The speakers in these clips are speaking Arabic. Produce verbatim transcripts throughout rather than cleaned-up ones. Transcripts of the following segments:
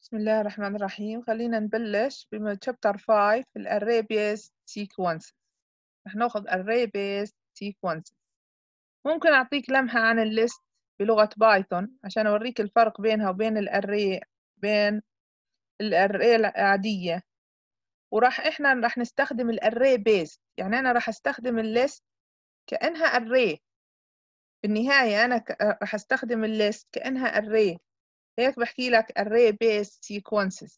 بسم الله الرحمن الرحيم. خلينا نبلش بشابتر خمسة في الاري بيست سيكونسز. رح ناخذ array based sequences. ممكن اعطيك لمحة عن الليست بلغة بايثون عشان اوريك الفرق بينها وبين الاري بين الاري العادية. وراح احنا راح نستخدم الاري based، يعني انا راح استخدم الليست كأنها array. في النهاية انا راح استخدم الليست كأنها array، هيك بحكي لك array based sequences.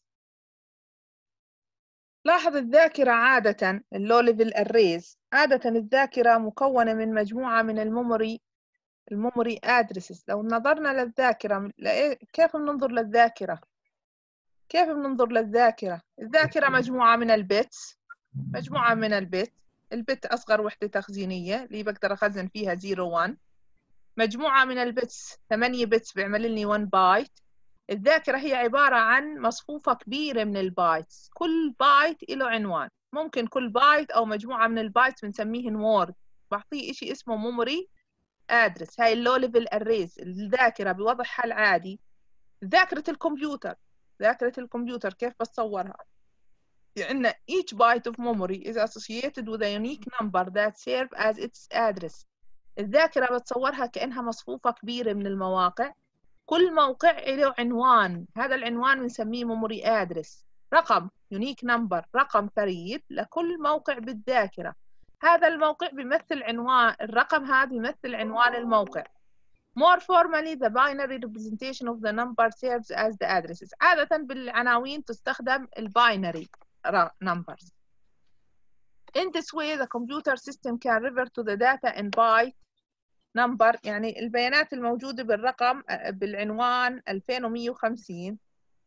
لاحظ الذاكرة عادة اللو ليفل arrays، عادة الذاكرة مكونة من مجموعة من الميموري الميموري ادريسز. لو نظرنا للذاكرة كيف بننظر للذاكرة؟ كيف بننظر للذاكرة؟ الذاكرة مجموعة من البيتس، مجموعة من البيت. البت أصغر وحدة تخزينية اللي بقدر أخزن فيها صفر واحد. مجموعة من البيتس ثمانية بيتس بيعمل لي واحد بايت. الذاكرة هي عبارة عن مصفوفة كبيرة من البايتس، كل بايت له عنوان. ممكن كل بايت أو مجموعة من البايتس بنسميهن وورد، بعطيه إشي اسمه ميموري أدرس. هاي اللو ليفل أريز الذاكرة بوضعها العادي. ذاكرة الكمبيوتر، ذاكرة الكمبيوتر كيف بتصورها؟ عندنا each byte of memory is associated with a unique number that serve as its address. الذاكرة بتصورها كأنها مصفوفة كبيرة من المواقع، كل موقع له عنوان. هذا العنوان بنسميه memory address، رقم unique number، رقم فريد لكل موقع بالذاكرة. هذا الموقع بيمثل عنوان الرقم، هذا بيمثل عنوان الموقع. More formally, the binary representation of the number serves as the addresses. عادة بالعناوين تستخدم الباينري numbers. In this way, the computer system can revert to the data in byte number، يعني البيانات الموجودة بالرقم بالعنوان ألفين ومية وخمسين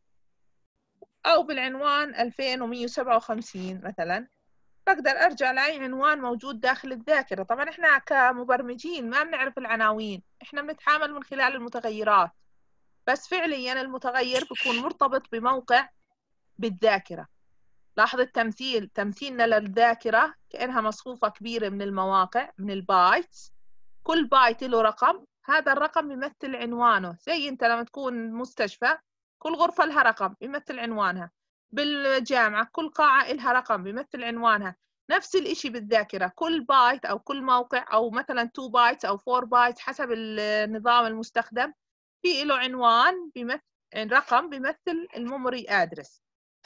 أو بالعنوان ألفين ومية وسبعة وخمسين مثلا. بقدر أرجع لأي عنوان موجود داخل الذاكرة. طبعا إحنا كمبرمجين ما بنعرف العناوين، إحنا بنتعامل من خلال المتغيرات، بس فعليا المتغير بيكون مرتبط بموقع بالذاكرة. لاحظ التمثيل، تمثيلنا للذاكرة كأنها مصفوفة كبيرة من المواقع من البايتس، كل بايت له رقم. هذا الرقم بيمثل عنوانه. زي انت لما تكون مستشفى كل غرفة لها رقم بيمثل عنوانها. بالجامعة كل قاعة لها رقم بيمثل عنوانها. نفس الاشي بالذاكرة، كل بايت او كل موقع او مثلا اتنين بايتس او أربعة بايتس حسب النظام المستخدم في له عنوان بيمثل رقم بيمثل الميموري ادرس.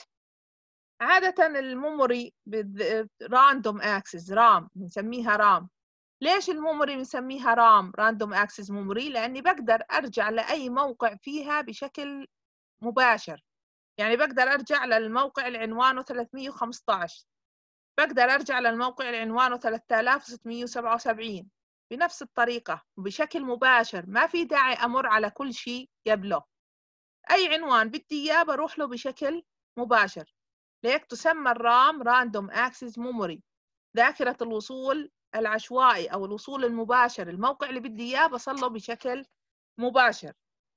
عادة الميموري راندوم اكسس رام بنسميها رام. ليش الميموري بنسميها رام راندوم اكسس ميموري؟ لاني بقدر ارجع لاي موقع فيها بشكل مباشر. يعني بقدر ارجع للموقع اللي عنوانه ثلاثمية وخمسطعش، بقدر ارجع للموقع اللي عنوانه ثلاثة آلاف وستمية وسبعة وسبعين بنفس الطريقة بشكل مباشر. ما في داعي امر على كل شيء قبله. اي عنوان بدي اياه بروح له بشكل مباشر. ليك تسمى الرام راندوم اكسس ميموري، ذاكرة الوصول العشوائي أو الوصول المباشر. الموقع اللي بدي إياه بصله بشكل مباشر.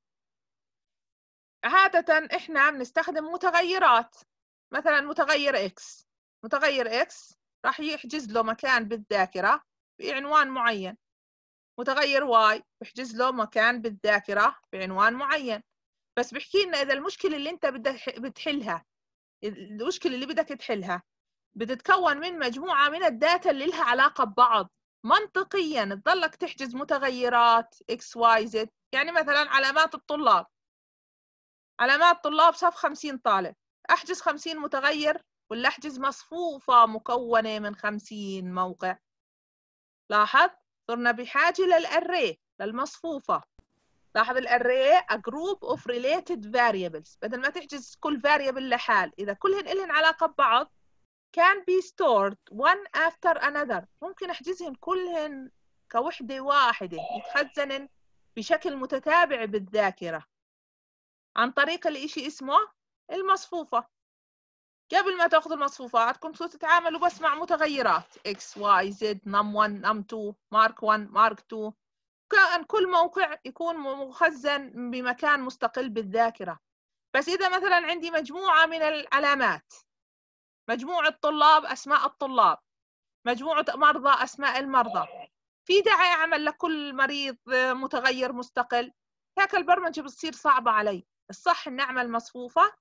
عادة إحنا بنستخدم متغيرات، مثلا متغير X. متغير X راح يحجز له مكان بالذاكرة بعنوان معين. متغير Y بيحجز له مكان بالذاكرة بعنوان معين. بس بحكي لنا إذا المشكلة اللي أنت بدك بتحلها، المشكلة اللي بدك تحلها بتتكون من مجموعة من الداتا اللي لها علاقة ببعض. منطقيا تضلك تحجز متغيرات X Y Z. يعني مثلا علامات الطلاب، علامات طلاب صف خمسين طالب، أحجز خمسين متغير ولا أحجز مصفوفة مكونة من خمسين موقع؟ لاحظ صرنا بحاجة للأري، للمصفوفة. لاحظ الأري a group of related variables. بدل ما تحجز كل variable لحال، إذا كلهن إلهن علاقة ببعض can be stored one after another. ممكن أحجزهن كلهن كوحدة واحدة يتخزنن بشكل متتابع بالذاكرة عن طريق الإشي اسمه المصفوفة. قبل ما تأخذ المصفوفات كنتوا تتعاملوا بس مع متغيرات X Y Z نم واحد نم اتنين مارك واحد مارك اتنين. كان كل موقع يكون مخزن بمكان مستقل بالذاكرة. بس إذا مثلا عندي مجموعة من العلامات، مجموعة طلاب أسماء الطلاب، مجموعة مرضى أسماء المرضى، في داعي أعمل لكل مريض متغير مستقل؟ هيك البرمجة بتصير صعبة علي. الصح إن أعمل مصفوفة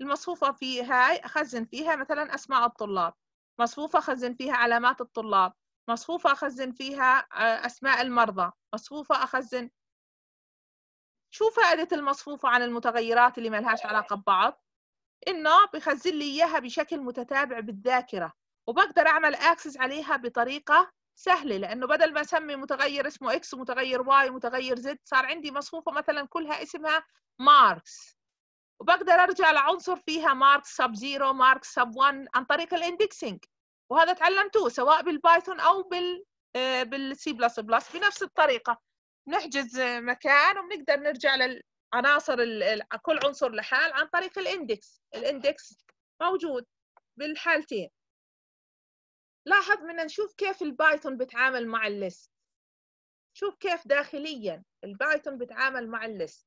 المصفوفة في هاي أخزن فيها مثلا أسماء الطلاب، مصفوفة أخزن فيها علامات الطلاب، مصفوفة أخزن فيها أسماء المرضى، مصفوفة أخزن. شو فائدة المصفوفة عن المتغيرات اللي ما لهاش علاقة ببعض؟ إنه بخزن لي إياها بشكل متتابع بالذاكرة، وبقدر أعمل أكسس عليها بطريقة سهلة، لأنه بدل ما أسمي متغير اسمه إكس ومتغير واي ومتغير زد، صار عندي مصفوفة مثلا كلها اسمها ماركس، وبقدر أرجع لعنصر فيها ماركس سب زيرو ماركس سب واحد عن طريق الاندكسنج، وهذا تعلمتوه سواء بالبايثون أو بال بالسي بلس بلس بنفس الطريقة. نحجز مكان وبنقدر نرجع للعناصر كل عنصر لحال عن طريق الاندكس. الاندكس موجود بالحالتين. لاحظ بدنا نشوف كيف البايثون بتعامل مع الليست. شوف كيف داخليا البايثون بتعامل مع الليست.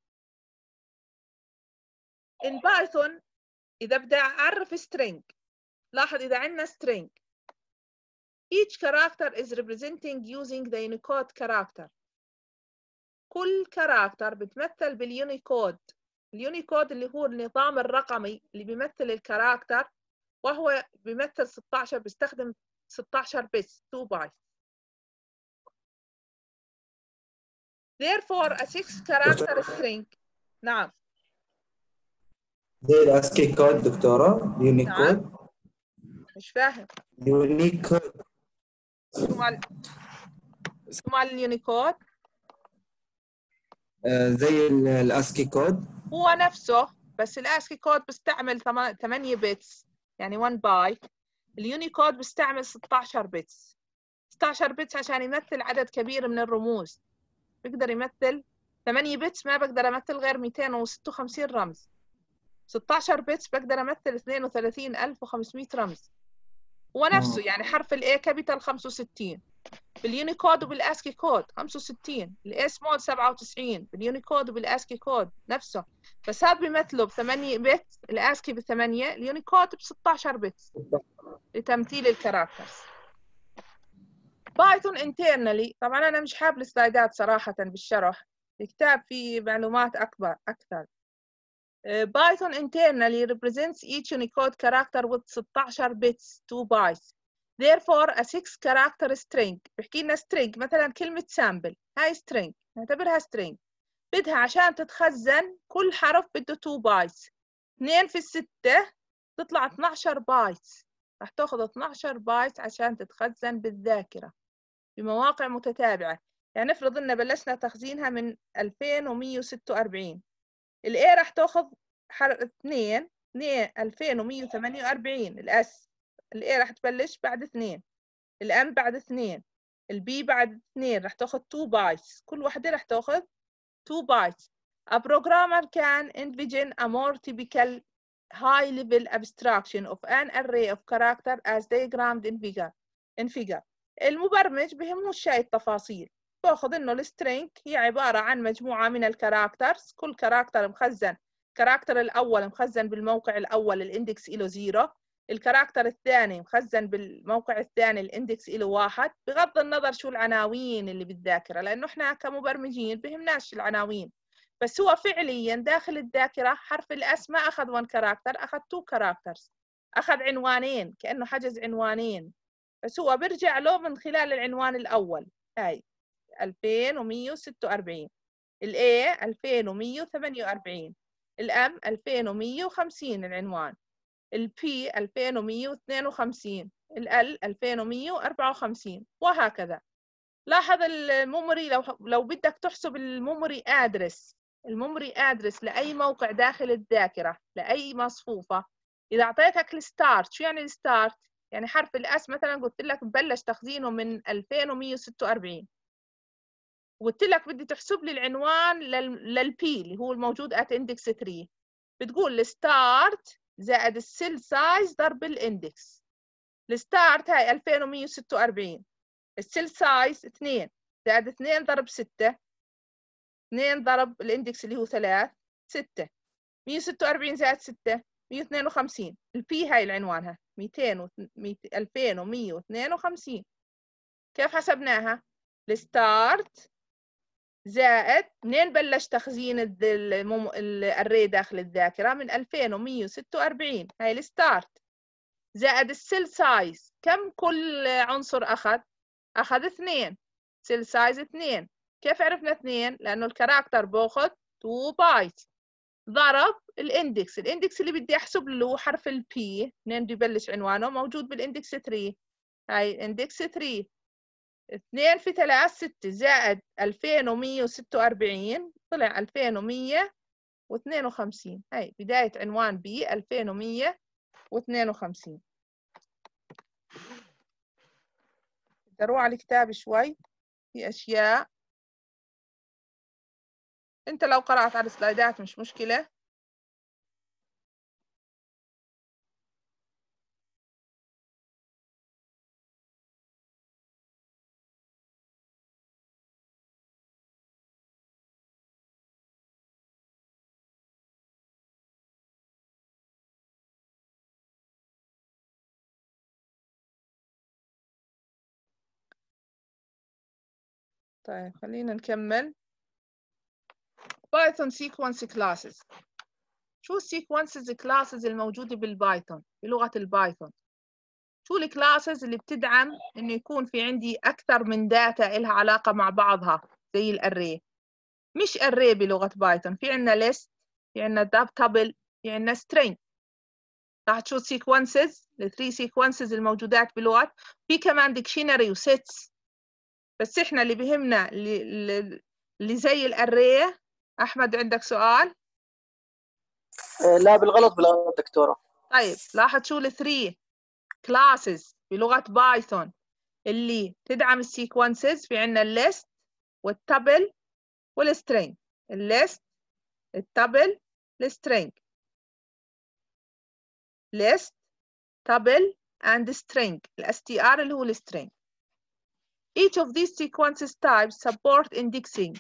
البايثون إذا بدي أعرف string، لاحظ إذا عندنا string each character is representing using the Unicode character. كل كاركتر بتمثل باليونيكود. اليونيكود اللي هو النظام الرقمي اللي بيمثل الكاركتر، وهو بيمثل ستة عشر، بيستخدم ستة عشر بس two bytes. Therefore a six character string. نعم. زي الاسكي كود دكتورة، يونيكود. نعم. مش فاهم. يونيكود. شو مال شو مال اليونيكود؟ آه زي الاسكي كود. هو نفسه، بس الاسكي كود بيستعمل ثمانية بيتس يعني واحد بايت. اليونيكود بيستعمل ستة عشر بيتس. ستة عشر بيتس عشان يمثل عدد كبير من الرموز. بيقدر يمثل ثمانية بيتس، ما بقدر امثل غير مئتين وستة وخمسين رمز. ستة عشر بيتس بقدر امثل اثنين وثلاثين ألف وخمسمئة رمز. هو نفسه يعني حرف الاي كابيتال خمسة وستين باليونيكود وبالاسكي كود خمسة وستين، الاي سمول سبعة وتسعين باليونيكود وبالاسكي كود نفسه، بس هذا بيمثله ب ثمانية بت، الاسكي ب ثمانية، اليونيكود ب ستة عشر بت لتمثيل الكاركترز. بايثون انترنالي، طبعا انا مش حابب السلايدات صراحه بالشرح، الكتاب فيه معلومات اكبر اكثر. Python internally represents each Unicode character with ستة عشر bits two bytes. Therefore a six character string. بحكي لنا string مثلا كلمة sample، هاي string نعتبرها string، بدها عشان تتخزن كل حرف بده two bytes. اثنين في الستة تطلع اثني عشر بايتس، رح تاخذ اثني عشر بايت عشان تتخزن بالذاكرة بمواقع متتابعة. يعني نفرض ان بلشنا تخزينها من ألفين ومئة وستة وأربعين، الاي راح تاخذ اثنين اثنين ألفين ومئة وثمانية وأربعين، الاس الاي راح تبلش بعد اثنين، الام بعد اثنين، البي بعد اثنين، راح تاخذ two بايتس، كل وحده راح تاخذ two بايتس. A programmer can envision a more typical high level abstraction of an array of characters as diagrammed in figure. in figure. المبرمج بهموش شيء التفاصيل، باخذ انه السترينج هي عباره عن مجموعه من الكاركترز، كل كاركتر مخزن، الكاركتر الاول مخزن بالموقع الاول الاندكس له زيرو، الكاركتر الثاني مخزن بالموقع الثاني الاندكس له واحد، بغض النظر شو العناوين اللي بالذاكره، لانه احنا كمبرمجين بهمناش العناوين، بس هو فعليا داخل الذاكره حرف الاس ما اخذ one كاركتر، اخذ two كاركترز، اخذ عنوانين كانه حجز عنوانين، بس هو برجع له من خلال العنوان الأول، هاي ألفين ومئة وستة وأربعين، الA ألفين ومئة وثمانية وأربعين، الM ألفين ومئة وخمسين العنوان، الP ألفين ومئة واثنين وخمسين، الL ألفين ومئة وأربعة وخمسين، وهكذا. لاحظ الميموري، لو لو بدك تحسب الميموري ادرس، الميموري ادرس لأي موقع داخل الذاكرة لأي مصفوفة، إذا أعطيتك الستارت، شو يعني الستارت؟ يعني حرف الاس مثلا قلت لك ببلش تخزينه من ألفين ومئة وستة وأربعين، وقلت لك بدي تحسب لي العنوان للبي اللي هو الموجود at index ثلاثة، بتقول الستارت زائد السيل سايز ضرب الاندكس. الستارت هاي ألفين ومئة وستة وأربعين، السيل سايز اثنين زائد اثنين ضرب ستة، اثنين ضرب الاندكس اللي هو ثلاثة، ستة، مئة وستة وأربعين زائد ستة مئة واثنين وخمسين، البي هاي العنوانها مئتين و ألفين ومئة واثنين وخمسين. كيف حسبناها؟ الستارت زائد منين بلش تخزين الاري داخل الذاكرة؟ من ألفين ومية وستة وأربعين، هاي الستارت. زائد السيل سايز، كم كل عنصر أخذ؟ أخذ اثنين، سيل سايز اثنين. كيف عرفنا اثنين؟ لأنه الكاركتر باخذ اثنين بايت، ضرب الاندكس، الاندكس اللي بدي احسب له حرف البي، منين بدي بلش عنوانه؟ موجود بالاندكس ثلاثة، هاي اندكس ثلاثة. اثنين في ثلاثة ستة، زائد ألفين ومية وستة وأربعين طلع ألفين ومية واثنين وخمسين، هاي بداية عنوان بي ألفين ومية واثنين وخمسين. بدي اروح على الكتاب شوي، في اشياء انت لو قرأت على السلايدات مش مشكلة. طيب خلينا نكمل. بايثون سيكونس كلاسز. شو السيكونسز كلاسز الموجودة بالبايثون، بلغة البايثون؟ شو الكلاسز اللي بتدعم انه يكون في عندي اكثر من داتا إلها علاقة مع بعضها زي الاري؟ مش array بلغة بايثون، في عنا list، في عنا table، في عنا string. راح تشوف sequences، الثري sequences الموجودات بلغة، في كمان dictionary وsets. بس احنا اللي بهمنا اللي, اللي زي الاري. احمد عندك سؤال؟ لا بالغلط بالغلط دكتورة. طيب لاحظ شو الثري classes بلغة بايثون اللي تدعم السيكونسز. في عنا الليست والتابل والسترينج. الليست، التابل، السترينج. list، table and string. ال S T R اللي هو السترينج. Each of these sequences types support indexing.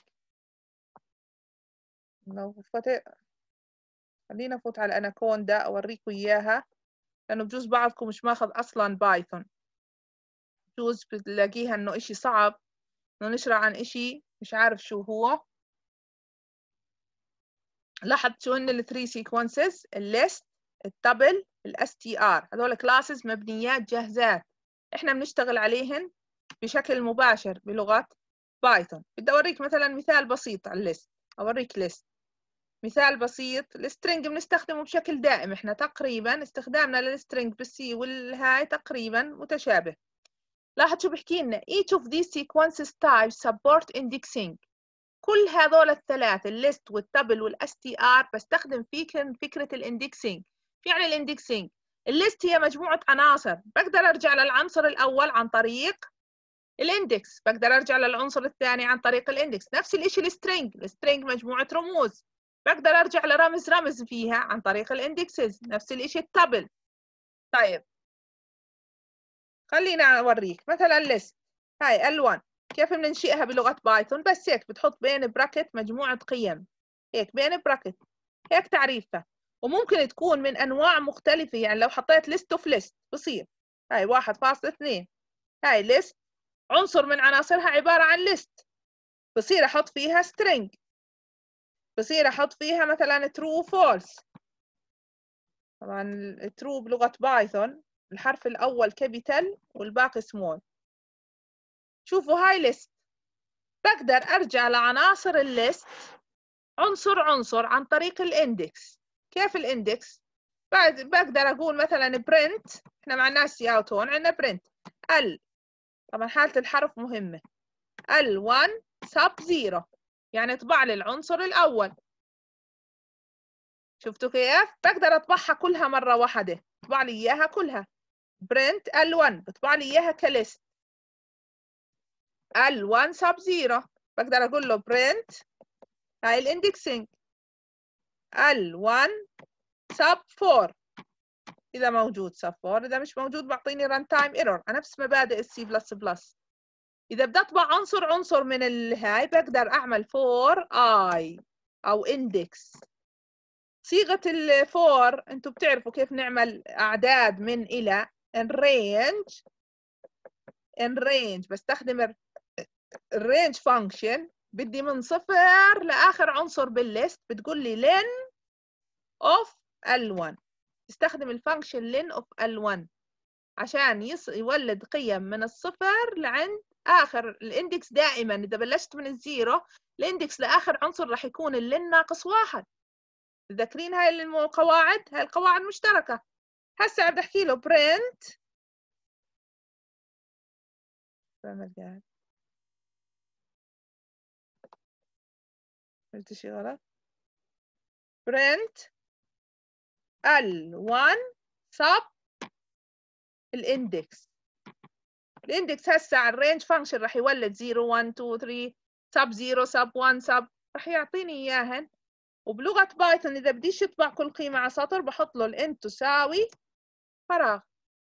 لو فت... خلينا نفوت على الأناكوندا أوريكم إياها، لأنه بجوز بعضكم مش ماخذ أصلاً بايثون، بجوز بتلاقيها إنه إشي صعب إنه نشرح عن إشي مش عارف شو هو. لاحظ شو هن الثري sequences، الليست، التابل، ال S T R. هذول كلاسز مبنيات جاهزات إحنا بنشتغل عليهن بشكل مباشر بلغة بايثون. بدي أوريك مثلا مثال بسيط على الليست. أوريك ليست مثال بسيط. السترينج بنستخدمه بشكل دائم، إحنا تقريبا استخدامنا للسترينج بالسي والهاي تقريبا متشابه. لاحظ شو بحكي لنا each of these sequences types support indexing. كل هذول الثلاث الليست والتابل والاس تي ار بستخدم فيكن فكرة الاندكسينج. في يعني الاندكسينج، الليست هي مجموعة عناصر، بقدر أرجع للعنصر الأول عن طريق الاندكس، بقدر ارجع للعنصر الثاني عن طريق الاندكس. نفس الشيء السترينج، السترينج مجموعه رموز، بقدر ارجع لرمز رمز فيها عن طريق الاندكسز. نفس الشيء التابل. طيب خلينا اوريك مثلا ليست، هاي ال واحد كيف بننشئها بلغه بايثون؟ بس هيك بتحط بين براكت مجموعه قيم، هيك بين براكت، هيك تعريفها. وممكن تكون من انواع مختلفه، يعني لو حطيت ليست اوف ليست بصير هاي واحد فاصلة اثنين، هاي ليست عنصر من عناصرها عبارة عن list، بصير أحط فيها string، بصير أحط فيها مثلا true false. طبعا true بلغة بايثون الحرف الأول capital والباقي small. شوفوا هاي list، بقدر أرجع لعناصر الليست عنصر عنصر عن طريق الاندكس. كيف الاندكس؟ بقدر أقول مثلا print، إحنا ما عندناش سي اوت هون، عندنا print ال، طبعا حالة الحرف مهمة، ال واحد sub zero، يعني اطبع لي العنصر الأول. شفتوا كيف؟ بقدر اطبعها كلها مرة واحدة، اطبع لي إياها كلها. برنت ال واحد بطبع لي إياها كليست. ال واحد sub zero بقدر أقول له برنت، هاي الاندكسينج، ال واحد sub four إذا موجود sub four، إذا مش موجود بعطيني run time error. نفس مبادئ السي بلس بلس. إذا بدي أطبع عنصر عنصر من الهاي بقدر أعمل for I أو index. صيغة الفور انتم بتعرفوا كيف نعمل اعداد من الى. ان رينج، ان رينج بستخدم الرينج فانكشن بدي من صفر لاخر عنصر بالليست، بتقول لي لين اوف ال واحد. تستخدم الفانكشن لين اوف ال واحد عشان يص... يولد قيم من الصفر لعند اخر الاندكس. دائما اذا بلشت من الزيرو الاندكس لاخر عنصر راح يكون اللين ناقص واحد. تذكرين هاي القواعد؟ هاي القواعد مشتركه. هسه بدي احكي له برنت قلت شيء غلط. برنت ال واحد سب الاندكس. الاندكس هسه على الرينج فانكشن راح يولد صفر واحد اثنين ثلاثة سب صفر سب واحد سب، راح يعطيني اياهن. وبلغه بايثون اذا بديش يطبع كل قيمه على سطر بحط له الانت تساوي فراغ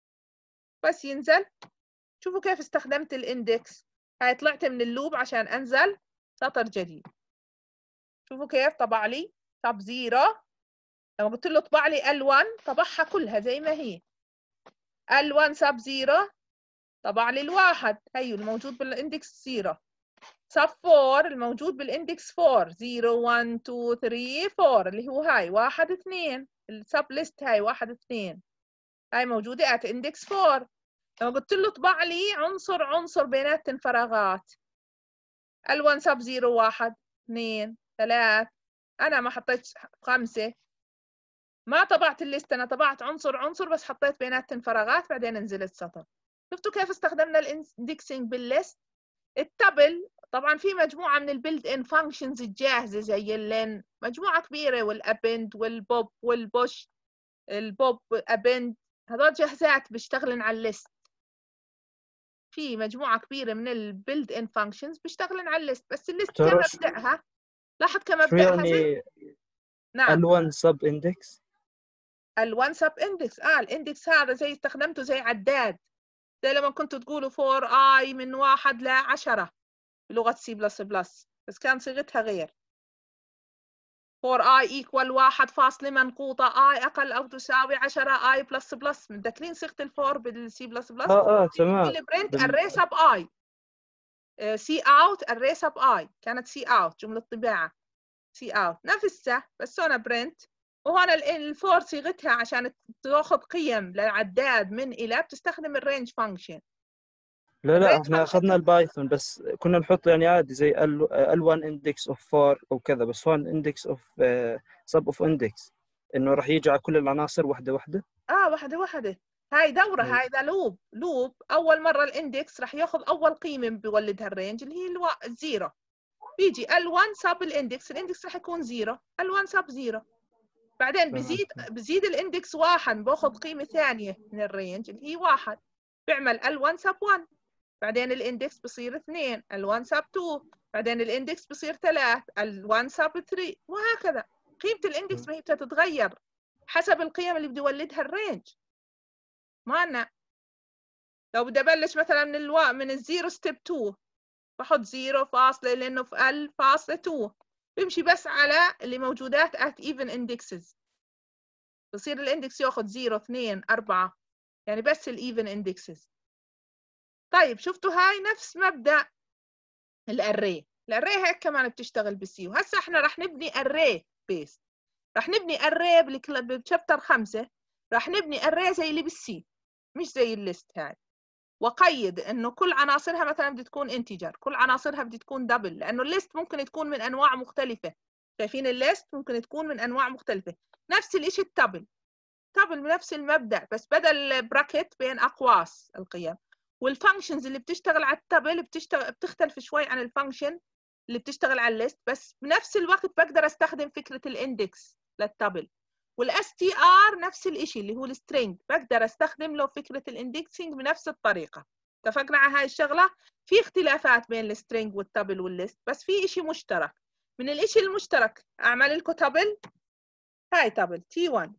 بس ينزل. شوفوا كيف استخدمت الاندكس. هاي طلعت من اللوب عشان انزل سطر جديد. شوفوا كيف طبع لي سب صفر. لما قلت له اطبع لي ال واحد طبعها كلها زي ما هي. ال واحد سب صفر طبع لي الواحد، هيو الموجود بالاندكس صفر. سب أربعة الموجود بالاندكس أربعة صفر واحد اثنين ثلاثة أربعة اللي هو هاي واحد اثنين. السب ليست هاي واحد اثنين هاي موجودة ات اندكس أربعة. لما قلت له اطبع لي عنصر عنصر بينات الفراغات، ال واحد سب صفر واحد اثنين ثلاثة، انا ما حطيت خمسة، ما طبعت الليست، انا طبعت عنصر عنصر بس حطيت بيناتهم فراغات بعدين نزلت سطر. شفتوا كيف استخدمنا الاندكسنج بالليست؟ التابل طبعا في مجموعه من البيلد ان فانكشنز الجاهزه زي اللين، مجموعه كبيره، والابند والبوب والبوش. البوب ابند هذول جاهزات بيشتغلن على الليست. في مجموعه كبيره من البيلد ان فانكشنز بيشتغلن على الليست، بس الليست كمبدأها لاحظ كمبدأها زي نعم ال واحد سب اندكس. ال واحد سب اندكس اه الاندكس هذا زي استخدمته زي عداد، زي لما كنتوا تقولوا فور اي من واحد لعشرة بلغة سي بلس بلس، بس كان صيغتها غير. فور اي ايكوال واحد فاصلة منقوطة اي اقل او تساوي عشرة اي بلس بلس. متذكرين صيغة الفور بالسي بلس بلس؟ اه اه تمام. بالبرنت الري سب اي سي اوت الري سب اي كانت سي اوت جملة طباعة سي اوت نفسها، بس هنا برنت. وهنا الفور صيغتها عشان تاخذ قيم للعداد من الى بتستخدم الرينج فانكشن. لا لا احنا اخذنا البايثون بس كنا نحط يعني عادي زي ال واحد اندكس اوف أربعة او كذا، بس هون اندكس اوف سب اوف اندكس انه راح يجي على كل العناصر واحده واحده. اه واحده واحده. هاي دوره، هاي ذا لوب لوب. اول مره الاندكس راح ياخذ اول قيمه بيولدها الرينج اللي هي الزيرو. بيجي ال واحد سب الاندكس، الاندكس راح يكون زيرو، ال واحد سب زيرو. بعدين بزيد بزيد الاندكس واحد باخذ قيمه ثانيه من الرينج اللي هي واحد، بيعمل ال واحد سب واحد. بعدين الاندكس بصير اثنين، ال واحد سب اثنين، بعدين الاندكس بصير ثلاثة، ال واحد سب ثلاثة، وهكذا. قيمه الاندكس ما هي بتتغير حسب القيم اللي بده يولدها الرينج. ما أنا لو بدي أبلش مثلا من الوا من الزيرو ستيب اثنين بحط زيرو فاصلة لأنه في ال فاصلة اثنين، بمشي بس على اللي موجودات at even indexes. بصير الاندكس ياخذ صفر اثنين أربعة يعني بس الايفن اندكسز. طيب شفتوا هاي نفس مبدأ الاري. الاري هيك كمان بتشتغل بالسي. وهسه احنا رح نبني اري بيس، رح نبني اري بشابتر خمسة، رح نبني اري زي اللي بالسي مش زي الليست هاي. وقيد انه كل عناصرها مثلا بدها تكون انتجر، كل عناصرها بدها تكون دبل، لانه الليست ممكن تكون من انواع مختلفه. شايفين الليست ممكن تكون من انواع مختلفه. نفس الشيء التابل، تابل بنفس المبدا بس بدل براكت بين اقواس القيم. والفانكشنز اللي بتشتغل على التابل بتشتغل بتختلف شوي عن الفانكشن اللي بتشتغل على الليست، بس بنفس الوقت بقدر استخدم فكره الاندكس للتابل. والاس تي ار نفس الشيء اللي هو السترينج، بقدر استخدم له فكره الاندكسنج بنفس الطريقه. اتفقنا على هاي الشغله؟ في اختلافات بين السترينج والتابل والليست، بس في شيء مشترك. من الشيء المشترك اعمل لكم تابل. هاي تابل تي واحد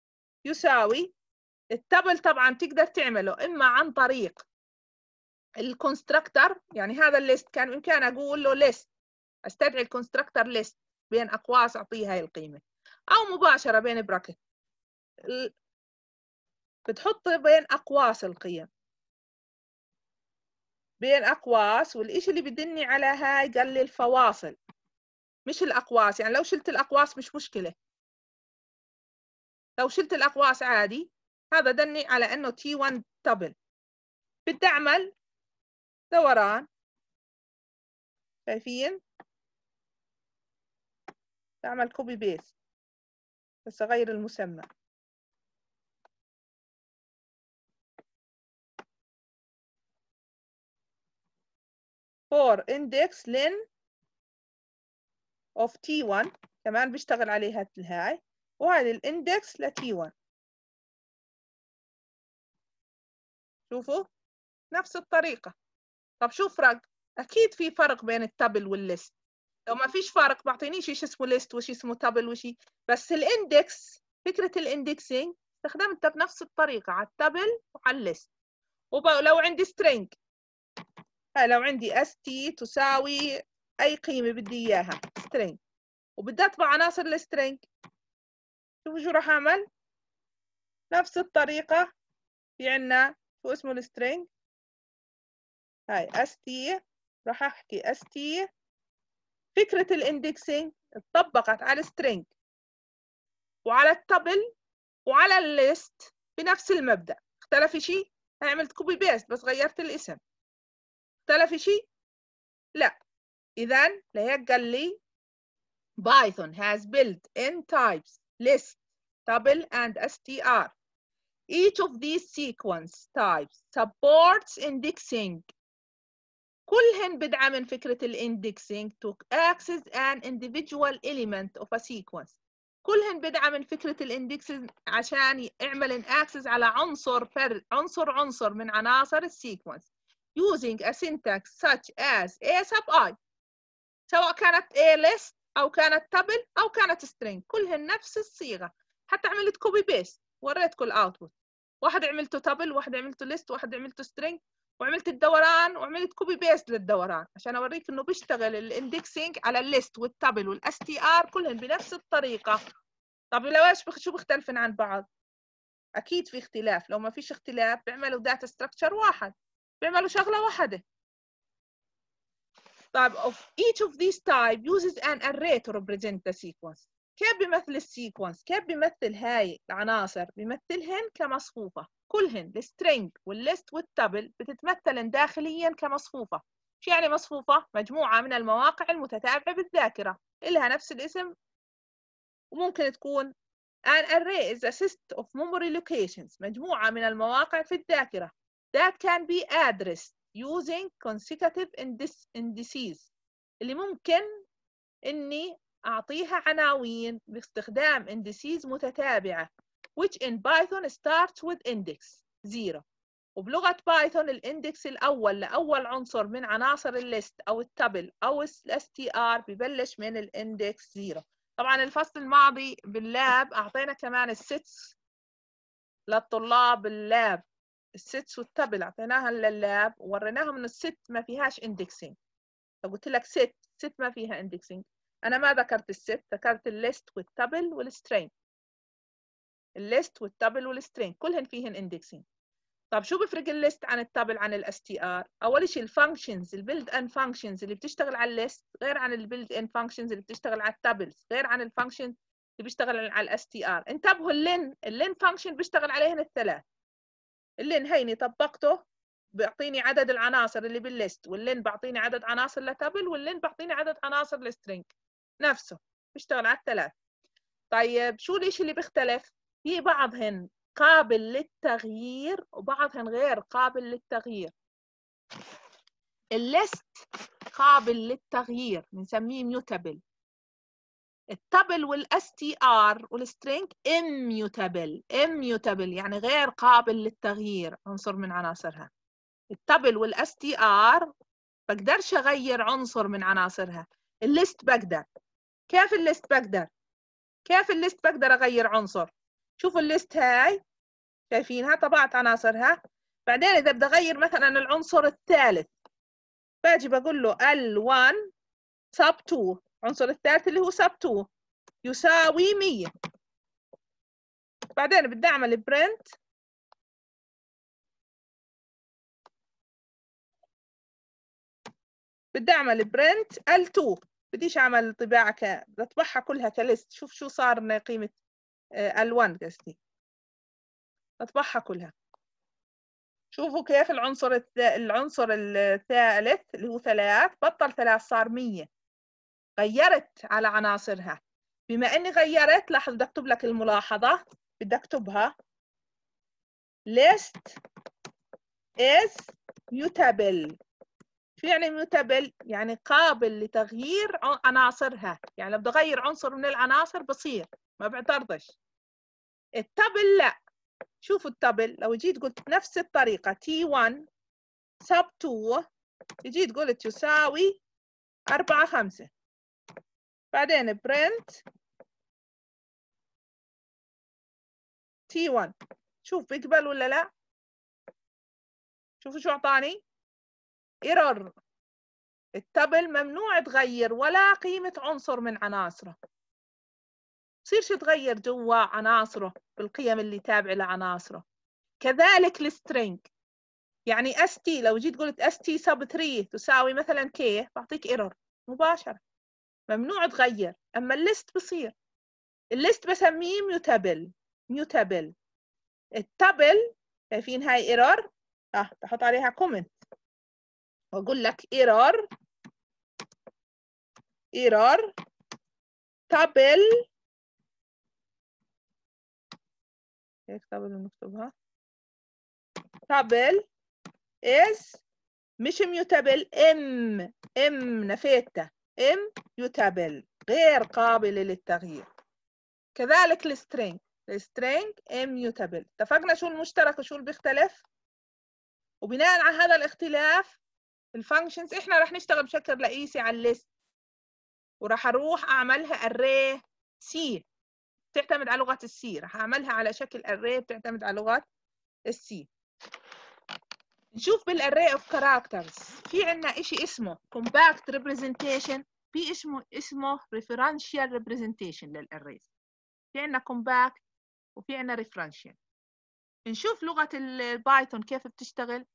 يساوي التابل. طبعا تقدر تعمله اما عن طريق الكونستراكتور، يعني هذا الليست كان بامكان اقول له ليست، استدعي الكونستراكتور ليست بين اقواس اعطيه هاي القيمه، او مباشره بين براكت بتحط بين اقواس القيم. بين أقواس، والإشي اللي بدني على هاي قال لي الفواصل مش الأقواس. يعني لو شلت الأقواس مش مشكلة، لو شلت الأقواس عادي. هذا دني على إنه تي واحد دبل. بدي أعمل دوران، شايفين؟ أعمل كوبي بيست بس أغير المسمى. for index len of تي واحد كمان بيشتغل عليها الهاي، وهذه الاندكس ل تي واحد. شوفوا نفس الطريقة. طب شو فرق؟ أكيد في فرق بين التابل والليست. لو ما فيش فرق بعطينيش ايش اسمه ليست وش اسمه تابل وشي. بس الاندكس، فكرة الاندكسينج استخدمتها بنفس الطريقة على التابل وعلى الليست. ولو عندي string، هاي لو عندي st تساوي أي قيمة بدي إياها string، وبدي أطبع عناصر السترينج، شوفوا شو راح أعمل. نفس الطريقة في عنا شو اسمه السترينج، هاي st، راح أحكي st. فكرة الاندكسينج اتطبقت على السترينج وعلى التابل وعلى الليست بنفس المبدأ. اختلف شيء؟ عملت كوبي بيست بس غيرت الاسم. اختلف شيء؟ لا. إذن لهيك قال لي Python has built in types list, table and str. Each of these sequence types supports indexing. كلهن بدعم فكرة الindexing to access an individual element of a sequence. كلهن بدعم فكرة الاندكسنج عشان يعمل ان اكسس على عنصر فرد، عنصر عنصر من عناصر السيكونس using a syntax such as a sub i، سواء كانت a list أو كانت table أو كانت string، كلهن نفس الصيغة. حتى عملت كوبي بيست وريتكم الاوتبوت، واحد عملته table، واحد عملته list، واحد عملته string، وعملت الدوران وعملت كوبي بيست للدوران عشان اوريك انه بيشتغل الاندكسنج على الليست والتابل والاس تي ار كلهن بنفس الطريقة. طب لو ايش شو بيختلفن عن بعض؟ اكيد في اختلاف. لو ما فيش اختلاف بيعملوا داتا ستراكشر واحد، بيعملوا شغله واحده. طيب of each of these type uses an array to represent the sequence. كيف بيمثل السيكونس؟ كيف بيمثل هاي العناصر؟ بيمثلهن كمصفوفه. كلهن السترينج والليست والتابل بتتمثلن داخليا كمصفوفه. شو يعني مصفوفه؟ مجموعه من المواقع المتتابعه بالذاكره إلها نفس الاسم، وممكن تكون An array is a set of memory locations، مجموعة من المواقع في الذاكرة that can be addressed using consecutive indices، اللي ممكن إني أعطيها عناوين باستخدام indices متتابعة which in Python starts with index zero. وبلغة بايثون الاندكس الأول لأول عنصر من عناصر الليست أو التابل أو ال إس تي آر ببلش من الاندكس زيرو. طبعا الفصل الماضي باللاب أعطينا كمان الستس للطلاب باللاب، الستس والتابل أعطيناها لللاب ووريناهم إنه الست ما فيهاش اندكسينج. فقلت لك ست ست ما فيها اندكسينج. أنا ما ذكرت الست، ذكرت الليست والتابل والسترينج. الليست والتابل والسترينج كلهن فيهن اندكسينج. طب شو بفرق الليست عن التابل عن الاس تي ار؟ اول شيء الفانكشنز، البيلد ان فانكشنز اللي بتشتغل على الليست غير عن البيلد ان فانكشنز اللي بتشتغل على التابلز، غير عن الفانكشن اللي بيشتغل على الاس تي ار. انتبهوا اللين، اللين فانكشن بيشتغل عليهن الثلاث. اللين هيني طبقته بيعطيني عدد العناصر اللي بالليست، واللين بعطيني عدد عناصر لتابل، واللين بعطيني عدد عناصر لسترينج. نفسه بيشتغل على الثلاث. طيب شو الشيء اللي بيختلف؟ في بعضهن قابل للتغيير وبعضهن غير قابل للتغيير. الليست قابل للتغيير بنسميه ميوتابل. التابل والاس تي ار والسترينج اميوتابل. اميوتابل يعني غير قابل للتغيير عنصر من عناصرها. التابل والاس تي ار بقدرش اغير عنصر من عناصرها. الليست بقدر. كيف الليست بقدر؟ كيف الليست بقدر اغير عنصر؟ شوفوا الليست هاي شايفينها، طبعت عناصرها. بعدين إذا بدي أغير مثلا العنصر الثالث باجي بقول له ال واحد sub two، العنصر الثالث اللي هو sub two يساوي مية. بعدين بدي أعمل print بدي اعمل برنت ال تو، بديش اعمل طباعه ك بدي اطبعها كلها كليست. شوف شو صار قيمه ال واحد قصدي، اطبعها كلها. شوفوا كيف العنصر الث... العنصر الثالث اللي هو ثلاث بطل ثلاث صار مية. غيرت على عناصرها. بما اني غيرت، لاحظ بدي اكتب لك الملاحظه، بدي اكتبها list is mutable. شو يعني mutable؟ يعني قابل لتغيير عناصرها. يعني لو بدي اغير عنصر من العناصر بصير، ما بعترضش. التابل لا. شوفوا التابل لو جيت قلت نفس الطريقه تي واحد sub تو، جيت قلت يساوي أربعة خمسة، بعدين print تي واحد، شوف بيقبل ولا لا؟ شوفوا شو اعطاني ايرور. التابل ممنوع تغير ولا قيمة عنصر من عناصره، بصيرش تغير جوا عناصره بالقيم اللي تابعة لعناصره. كذلك السترينج، يعني اس تي لو جيت قلت اس تي سب ثلاثة تساوي مثلا كي، بعطيك ايرور مباشرة، ممنوع تغير. اما الليست بصير. الليست بسميه ميوتابل. ميوتابل. التابل شايفين هاي ايرور، اه بحط عليها كومنت واقول لك ايرور ايرور تابل. هيك تابل نكتبها، تابل is مش ميوتابل، ام ام نفيتها، ام ميوتابل غير قابل للتغيير. كذلك السترينج، السترينج ام ميوتابل. اتفقنا شو المشترك وشو اللي بيختلف؟ وبناء على هذا الاختلاف الفانكشنز احنا رح نشتغل بشكل رئيسي على الليست، وراح اروح اعملها array سي بتعتمد على لغه السي. راح اعملها على شكل array بتعتمد على لغه السي. نشوف بالarray of characters في عندنا إشي اسمه compact representation، في اسمه اسمه referential representation للarrays. في عندنا compact وفي عندنا referential. نشوف لغه البايثون كيف بتشتغل.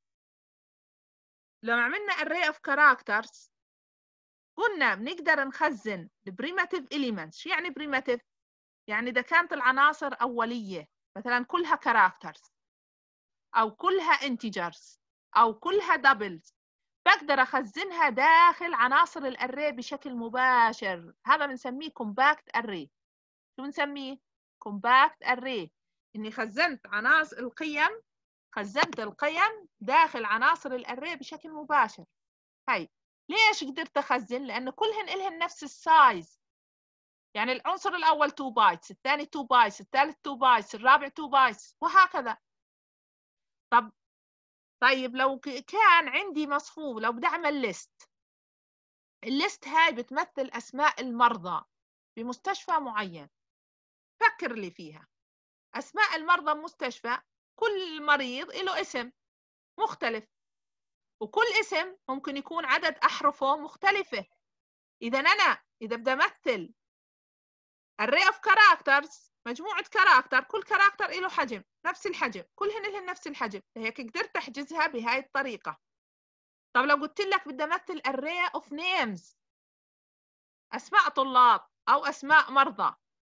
لما عملنا array of characters قلنا بنقدر نخزن primitive elements. شو يعني primitive؟ يعني إذا كانت العناصر أولية مثلا كلها characters أو كلها integers أو كلها doubles، بقدر أخزنها داخل عناصر الأري بشكل مباشر. هذا بنسميه compact array. شو بنسميه؟ compact array. إني خزنت عناصر القيم، خزنت القيم داخل عناصر الأري بشكل مباشر. هاي ليش قدرت أخزن؟ لأنه كلهن إلهن نفس السايز. يعني العنصر الأول اثنين بايتس، الثاني اثنين بايتس، الثالث اثنين بايتس، الرابع اثنين بايتس، وهكذا. طب طيب لو كان عندي مصفوف، لو بدي أعمل ليست، الليست هاي بتمثل أسماء المرضى بمستشفى معين. فكر لي فيها. أسماء المرضى بمستشفى، كل مريض له اسم مختلف، وكل اسم ممكن يكون عدد أحرفه مختلفة. إذا أنا إذا بدي أمثل array of characters، مجموعة كاركتر، كل كاركتر له حجم نفس الحجم، كلهن لهن نفس الحجم، هيك قدرت أحجزها بهاي الطريقة. طب لو قلت لك بدي أمثل array of names، أسماء طلاب أو أسماء مرضى،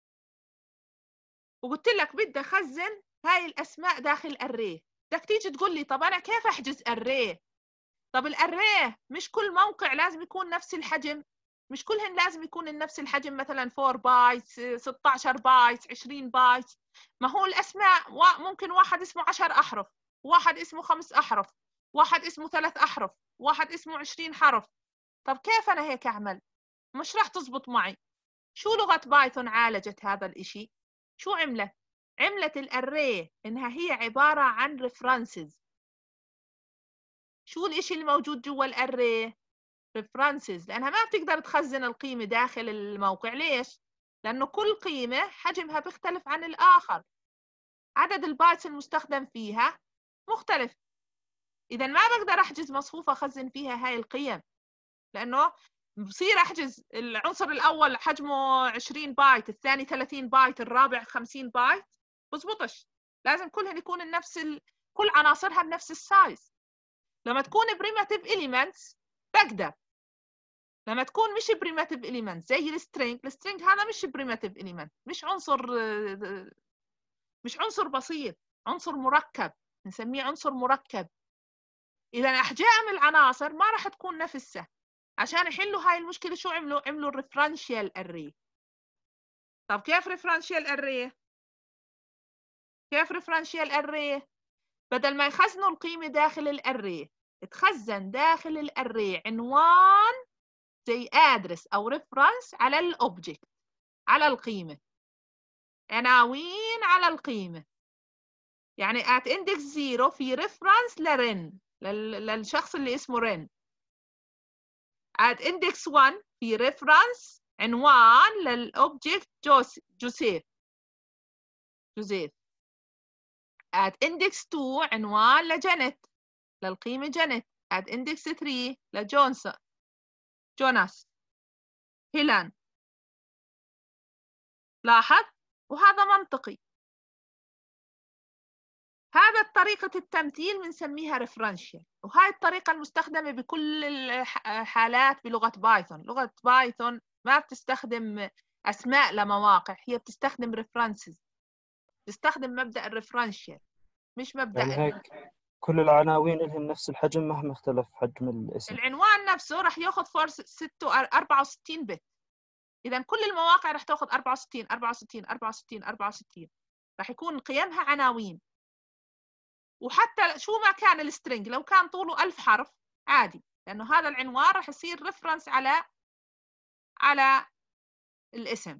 وقلت لك بدي أخزن هاي الأسماء داخل array، بدك تيجي تقول لي طب أنا كيف أحجز array؟ طب الarray مش كل موقع لازم يكون نفس الحجم، مش كلهن لازم يكون نفس الحجم، مثلا أربعة بايتس، ستة عشر بايتس، عشرين بايتس. ما هو الأسماء ممكن واحد اسمه عشر أحرف، واحد اسمه خمس أحرف، واحد اسمه ثلاث أحرف، واحد اسمه عشرين حرف. طب كيف أنا هيك أعمل؟ مش راح تزبط معي. شو لغة بايثون عالجت هذا الإشي؟ شو عملت؟ عملت الأري إنها هي عبارة عن references. شو الإشي اللي موجود جوا الأري؟ references. لأنها ما بتقدر تخزن القيمة داخل الموقع. ليش؟ لأنه كل قيمة حجمها بيختلف عن الآخر، عدد البايتس المستخدم فيها مختلف. إذا ما بقدر أحجز مصفوفة أخزن فيها هاي القيم، لأنه بصير أحجز العنصر الأول حجمه عشرين بايت، الثاني ثلاثين بايت، الرابع خمسين بايت، بزبطش. لازم كلهن يكون نفس ال... كل عناصرها بنفس السايز. لما تكون primitive elements بقدر لما تكون مش primitive element زي السترينج، السترينج هذا مش primitive element، مش عنصر مش عنصر بسيط، عنصر مركب، نسميه عنصر مركب. إذا أحجام العناصر ما راح تكون نفسها. عشان يحلوا هاي المشكلة شو عملوا؟ عملوا الريفرنشال أري. طب كيف ريفرنشال أري؟ كيف ريفرنشال أري؟ بدل ما يخزنوا القيمة داخل الأري، تخزن داخل الأري عنوان زي address أو reference على الأوبجكت، على القيمة، عناوين على القيمة. يعني at index zero في reference لرن، للشخص اللي اسمه رن. at index one في reference عنوان للأوبجكت جوزيف جوزيف. at index two عنوان لجنت، للقيمة جنت. at index three لجونسون جوناس هيلان. لاحظ؟ وهذا منطقي. هذا طريقة التمثيل بنسميها ريفرنشال، وهاي الطريقة المستخدمة بكل الحالات بلغة بايثون. لغة بايثون ما بتستخدم أسماء لمواقع، هي بتستخدم ريفرنسز، بتستخدم مبدأ الريفرنشال مش مبدأ يعني هيك كل العناوين لهم نفس الحجم مهما اختلف حجم الاسم. العنوان نفسه راح ياخذ فور أربعة وستين بت. إذا كل المواقع راح تاخذ أربعة وستين أربعة وستين أربعة وستين أربعة وستين، راح يكون قيمها عناوين. وحتى شو ما كان السترينج، لو كان طوله ألف حرف عادي، لأنه هذا العنوان راح يصير ريفرنس على على الاسم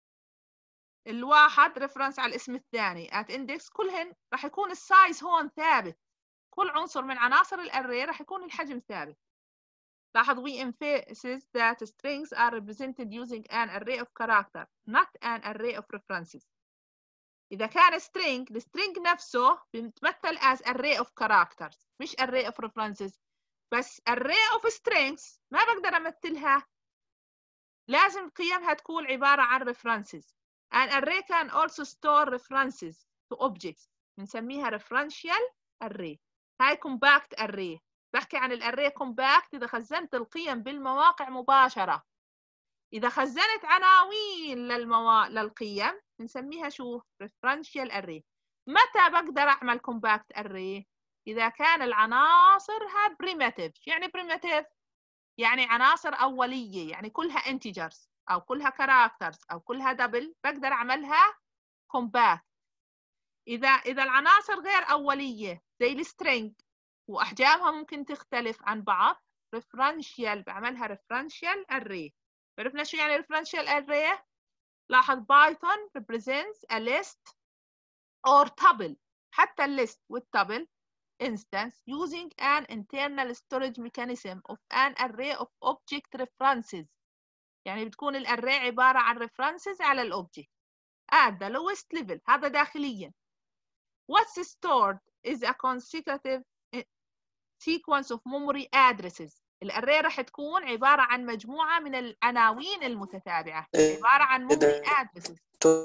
الواحد، ريفرنس على الاسم الثاني at index. كلهن راح يكون السايز هون ثابت، كل عنصر من عناصر الأري راح يكون الحجم ثابت. لاحظ we emphasize that strings are represented using an array of characters not an array of references. إذا كان string، السترينج نفسه بيتمثل as array of characters مش array of references. بس array of strings ما بقدر أمثلها، لازم قيمها تكون عبارة عن references. An array can also store references to objects، بنسميها referential array. هاي compact array. بحكي عن الاري compact إذا خزنت القيم بالمواقع مباشرة. إذا خزنت عناوين للموا... للقيم بنسميها شو؟ referential array. متى بقدر أعمل compact array؟ إذا كان العناصرها primitive. يعني primitive يعني عناصر أولية، يعني كلها integers أو كلها characters أو كلها double، بقدر أعملها compact. إذا إذا العناصر غير أولية زي السترينج وأحجامها ممكن تختلف عن بعض، referential بعملها referential array. عرفنا شو يعني referential array؟ لاحظ بايثون represents a list or tuple، حتى الليست والtuple instance using an internal storage mechanism of an array of object references. يعني بتكون الاري عبارة عن references على الأوبجكت at the lowest level. هذا داخليا. What's stored is a consecutive sequence of memory addresses. الاري راح تكون عبارة عن مجموعة من العناوين المتتابعة، عبارة عن memory addresses.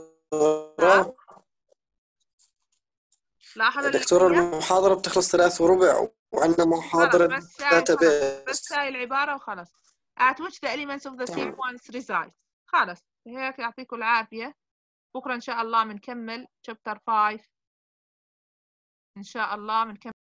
لاحظ دكتورة المحاضرة بتخلص ثلاث وربع وعندنا محاضرة بس database. بس هاي العبارة وخلص. at which the elements of the sequence reside. خلص هيك، يعطيكم العافية. بكرة إن شاء الله بنكمل chapter five. إن شاء الله بنكمل